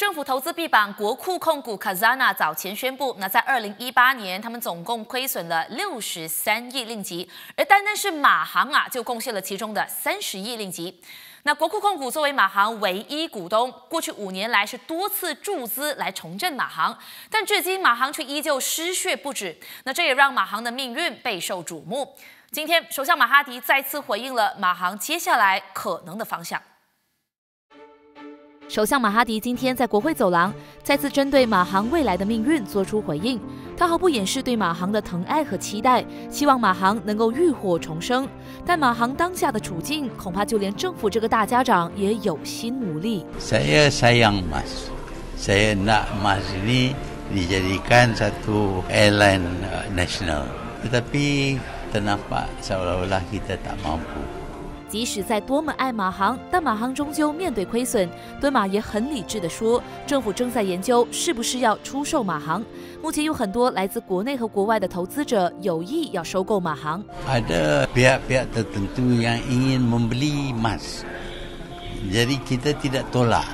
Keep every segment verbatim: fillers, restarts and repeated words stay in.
政府投资臂膀国库控股 Khazanah 早前宣布，那在二零一八年，他们总共亏损了六十三亿令吉，而单单是马航啊，就贡献了其中的三十亿令吉。那国库控股作为马航唯一股东，过去五年来是多次注资来重振马航，但至今马航却依旧失血不止。那这也让马航的命运备受瞩目。今天，首相马哈迪再次回应了马航接下来可能的方向。首相马哈迪今天在国会走廊再次针对马航未来的命运做出回应，他毫不掩饰对马航的疼爱和期待，希望马航能够浴火重生。但马航当下的处境，恐怕就连政府这个大家长也有心无力。 Saya sayang Mas, saya nak Mas ini dijadikan satu airline nasional, tetapi ternampak seolah-olah kita tak mampu。 即使在多么爱马航，但马航终究面对亏损。敦马也很理智地说，政府正在研究是不是要出售马航。目前有很多来自国内和国外的投资者有意要收购马航。 Ada pihak-pihak tertentu yang ingin membeli Mas, jadi kita tidak tolak.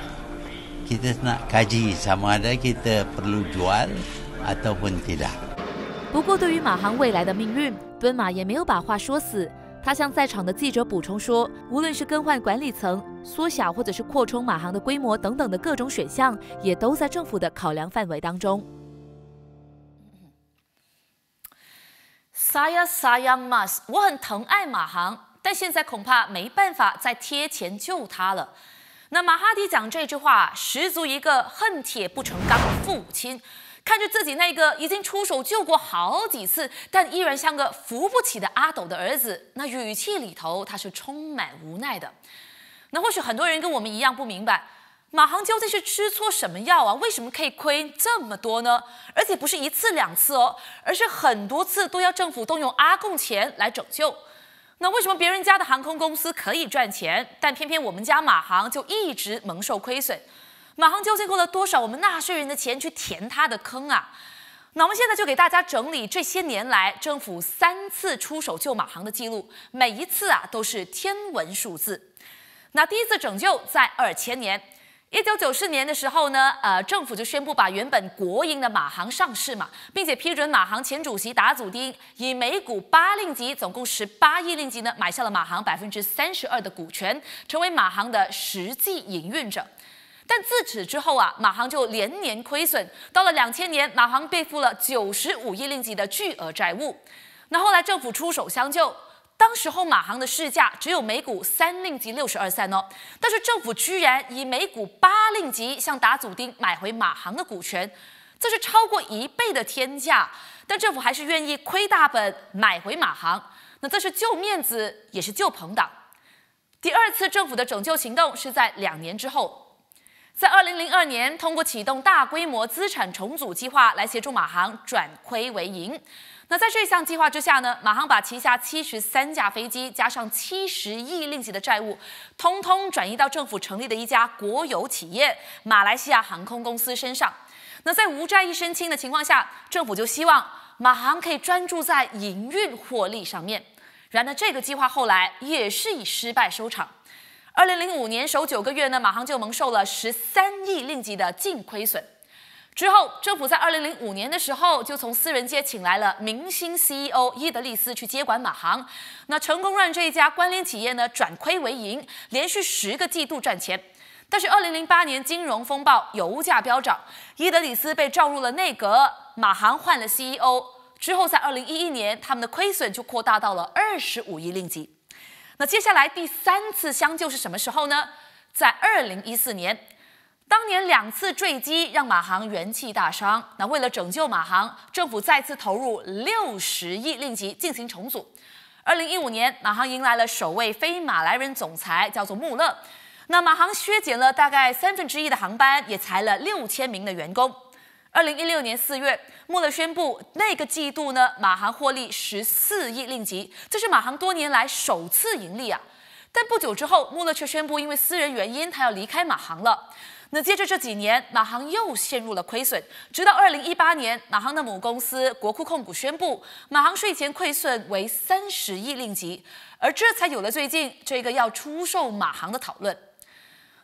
Kita nak kaji sama ada kita perlu jual ataupun tidak. 不过，对于马航未来的命运，敦马也没有把话说死。他向在场的记者补充说，无论是更换管理层、缩小或者是扩充马航的规模等等的各种选项，也都在政府的考量范围当中。Saya sayang Mas， 我很疼爱马航，但现在恐怕没办法再贴钱救他了。那马哈迪讲这句话，十足一个恨铁不成钢的父亲。看着自己那个已经出手救过好几次，但依然像个扶不起的阿斗的儿子，那语气里头他是充满无奈的。那或许很多人跟我们一样不明白，马航究竟是吃错什么药啊？为什么可以亏这么多呢？而且不是一次两次哦，而是很多次都要政府动用阿共钱来拯救。那为什么别人家的航空公司可以赚钱，但偏偏我们家马航就一直蒙受亏损？马航究竟花了多少我们纳税人的钱去填他的坑啊？那我们现在就给大家整理这些年来政府三次出手救马航的记录，每一次啊都是天文数字。那第一次拯救在二千年，一九九四年的时候呢，呃，政府就宣布把原本国营的马航上市嘛，并且批准马航前主席达祖丁以每股八令吉，总共十八亿令吉呢，买下了马航百分之三十二的股权，成为马航的实际营运者。但自此之后啊，马航就连年亏损。到了两千年，马航背负了九十五亿令吉的巨额债务。那后来政府出手相救，当时候马航的市价只有每股三令吉六十二散哦，但是政府居然以每股八令吉向达祖丁买回马航的股权，这是超过一倍的天价。但政府还是愿意亏大本买回马航，那这是救面子，也是救朋党。第二次政府的拯救行动是在两年之后。在二零零二年，通过启动大规模资产重组计划来协助马航转亏为盈。那在这项计划之下呢，马航把旗下七十三架飞机加上七十亿令吉的债务，通通转移到政府成立的一家国有企业——马来西亚航空公司身上。那在无债一身轻的情况下，政府就希望马航可以专注在营运获利上面。然而，这个计划后来也是以失败收场。二零零五年首九个月呢，马航就蒙受了十三亿令吉的净亏损。之后，政府在二零零五年的时候，就从私人界请来了明星 C E O 伊德利斯去接管马航，那成功让这一家关联企业呢转亏为盈，连续十个季度赚钱。但是二零零八年金融风暴，油价飙涨，伊德里斯被召入了内阁，马航换了 C E O 之后，在二零一一年，他们的亏损就扩大到了二十五亿令吉。那接下来第三次相救是什么时候呢？在二零一四年，当年两次坠机让马航元气大伤。那为了拯救马航，政府再次投入六十亿令吉进行重组。二零一五年，马航迎来了首位非马来人总裁，叫做穆勒。那马航削减了大概三分之一的航班，也裁了六千名的员工。二零一六年四月，穆勒宣布，那个季度呢，马航获利十四亿令吉，这是马航多年来首次盈利啊。但不久之后，穆勒却宣布，因为私人原因，他要离开马航了。那接着这几年，马航又陷入了亏损，直到二零一八年，马航的母公司国库控股宣布，马航税前亏损为三十亿令吉，而这才有了最近这个要出售马航的讨论。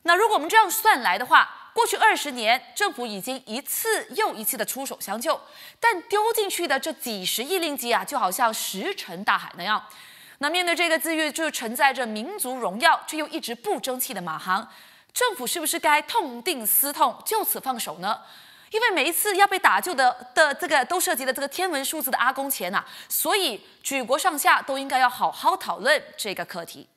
那如果我们这样算来的话，过去二十年，政府已经一次又一次的出手相救，但丢进去的这几十亿令吉啊，就好像石沉大海那样。那面对这个自诩就承载着民族荣耀却又一直不争气的马航，政府是不是该痛定思痛，就此放手呢？因为每一次要被打救的的这个都涉及了这个天文数字的阿公钱啊，所以举国上下都应该要好好讨论这个课题。